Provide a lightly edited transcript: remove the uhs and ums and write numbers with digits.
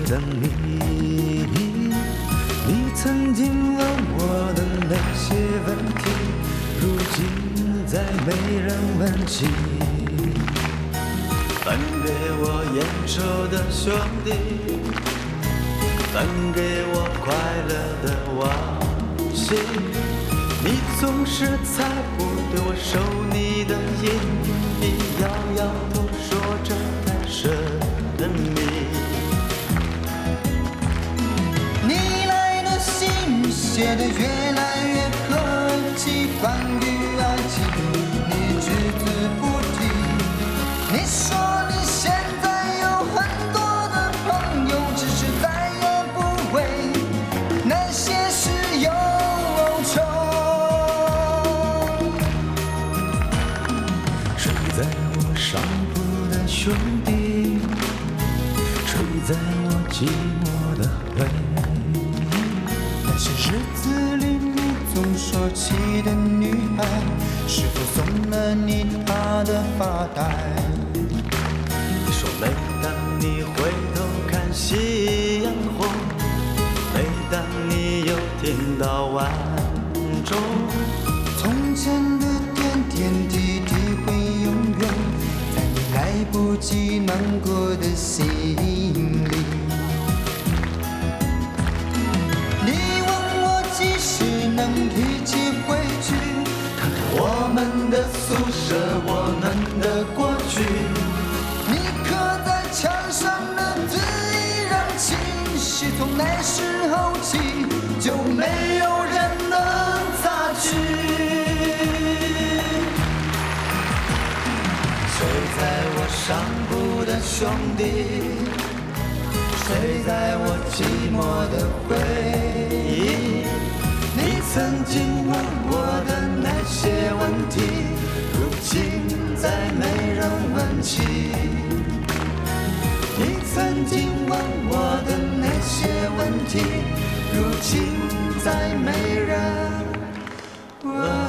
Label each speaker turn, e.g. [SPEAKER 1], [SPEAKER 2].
[SPEAKER 1] 等你。你曾经问我的那些问题，如今再没人问起。分给我烟抽的兄弟，分给我快乐的往昔。你总是猜不对我手里的硬币，摇摇头说着太神秘。
[SPEAKER 2] 你来的信写得越来越客气，关于爱情你只字不提。你说你现在有很多的朋友，只是再也不为那些事忧愁。
[SPEAKER 1] 睡在我上铺的兄弟，睡在我寂寞的回忆。
[SPEAKER 2] 那些日子里你总说起的女孩，是否送了你她的发带？
[SPEAKER 1] 你说每当你回头看夕阳红，每当你又听到晚钟，
[SPEAKER 2] 从前的点点滴滴会永远在你来不及难过的心里。你问我几时能一起回去，看看我们的宿舍，我们的过去。你刻在墙上的字依然清晰，从那时候起就没有人能擦去。
[SPEAKER 1] 睡在我上铺的兄弟，睡在我寂寞的回忆。你曾经问我的那些问题，如今再没人问起。你曾经问我的那些问题，如今再没人问。